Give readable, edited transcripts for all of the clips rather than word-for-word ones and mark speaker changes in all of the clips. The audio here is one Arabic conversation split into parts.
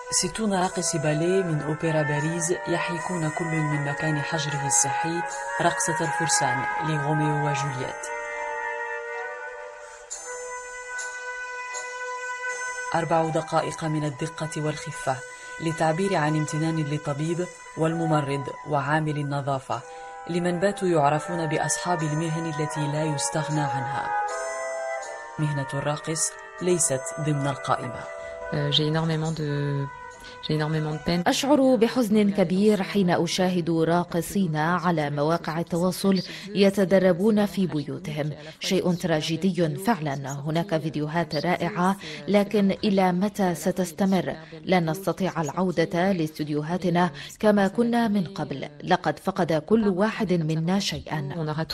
Speaker 1: 60 راقص باليه من أوبرا باريس يحيكون كل من مكان حجره الصحي رقصة الفرسان لغوميو وجولييت. 4 دقائق من الدقة والخفة للتعبير عن امتنان للطبيب والممرض وعامل النظافة لمن باتوا يعرفون بأصحاب المهن التي لا يستغنى عنها. مهنة الراقص ليست ضمن القائمة.
Speaker 2: أشعر بحزن كبير حين أشاهد راقصين على مواقع التواصل يتدربون في بيوتهم. شيء تراجيدي فعلا. هناك فيديوهات رائعة، لكن إلى متى ستستمر؟ لن نستطيع العودة لاستديوهاتنا كما كنا من قبل. لقد فقد كل واحد منا شيئا.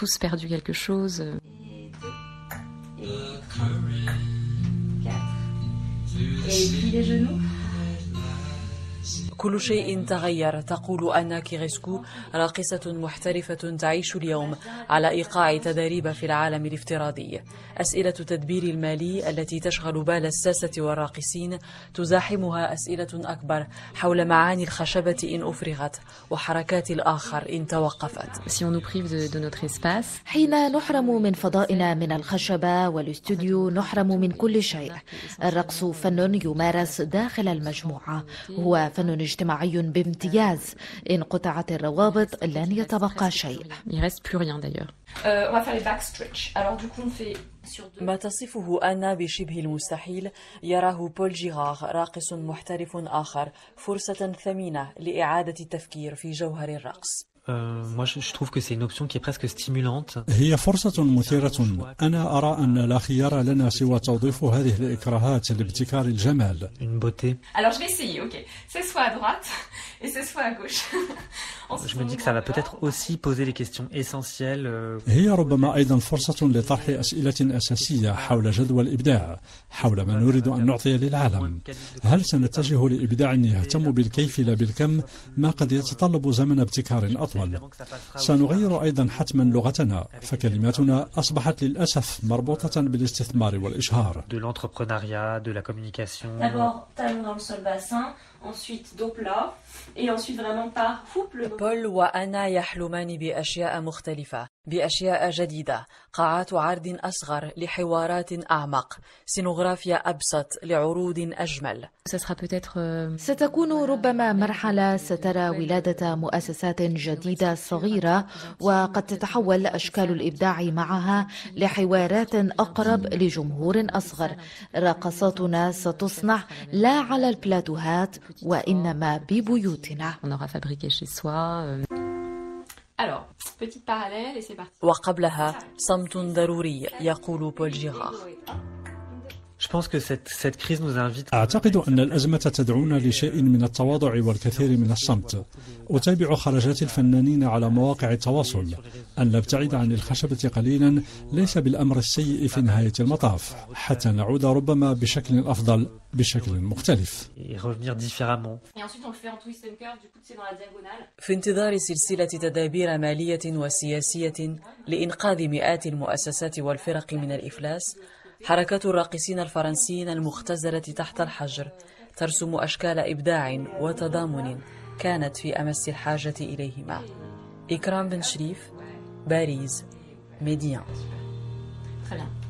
Speaker 1: كل شيء تغير، تقول أنا كيغيسكو، راقصة محترفة تعيش اليوم على إيقاع تدريب في العالم الافتراضي. أسئلة تدبير المالي التي تشغل بال الساسة والراقصين تزاحمها أسئلة أكبر حول معاني الخشبة إن أفرغت وحركات الآخر إن توقفت.
Speaker 2: حين نحرم من فضائنا من الخشبة والاستوديو نحرم من كل شيء. الرقص فن يمارس داخل المجموعة، هو فن اجتماعي بامتياز. إن قطعت الروابط لن يتبقى شيء.
Speaker 1: ما تصفه أنا بشبه المستحيل يراه بول جيغار، راقص محترف آخر، فرصة ثمينة لإعادة التفكير في جوهر الرقص.
Speaker 3: Moi, je trouve que c'est une option qui est presque stimulante.
Speaker 4: هي فرصة مثيرة. أنا أرى أن لا خيار لنا سوى توظيف هذه الإكراهات لابتكار الجمال.
Speaker 3: Une beauté.
Speaker 5: Alors je vais essayer, ok. C'est soit à droite et c'est soit à gauche.
Speaker 3: Je me dis que ça va peut-être aussi poser les questions essentielles.
Speaker 4: هي ربما أيضا فرصة لطرح أسئلة أساسية حول جدوى الإبداع، حول ما نريد أن نعطي للعالم. هل سنتجه لإبداع يهتم بالكيف لا بالكم، ما قد يتطلب زمن ابتكار أطول؟ سنغير أيضا حتما لغتنا، فكلماتنا أصبحت للأسف مربوطة بالاستثمار والإشهار.
Speaker 3: De l'entrepreneuriat, de la communication.
Speaker 5: D'abord, talon dans le sol bassin, ensuite dos plat, et ensuite vraiment par couple.
Speaker 1: بول وأنا يحلمان بأشياء مختلفة، بأشياء جديدة، قاعات عرض أصغر لحوارات أعمق، سينوغرافيا أبسط لعروض أجمل.
Speaker 2: ستكون ربما مرحلة سترى ولادة مؤسسات جديدة صغيرة، وقد تتحول أشكال الإبداع معها لحوارات أقرب لجمهور أصغر. رقصاتنا ستصنع لا على البلاتوهات وإنما ببيوتنا.
Speaker 1: وقبلها صمت ضروري، يقول بول جيغار.
Speaker 3: Je pense que cette crise nous invite.
Speaker 4: أعتقد أن الأزمة تدعونا لشيء من التواضع والكثير من الصمت. أتابع خرجات الفنانين على مواقع التواصل. أن نبتعد عن الخشبة قليلا ليس بالأمر السيء في نهاية المطاف، حتى نعود ربما بشكل أفضل، بشكل مختلف.
Speaker 1: في انتظار سلسلة تدابير مالية وسياسية لإنقاذ مئات المؤسسات والفرق من الإفلاس، حركات الراقصين الفرنسيين المختزلة تحت الحجر ترسم أشكال إبداع وتضامن كانت في أمس الحاجة إليهما. إكرام بن شريف، باريس، ميديان.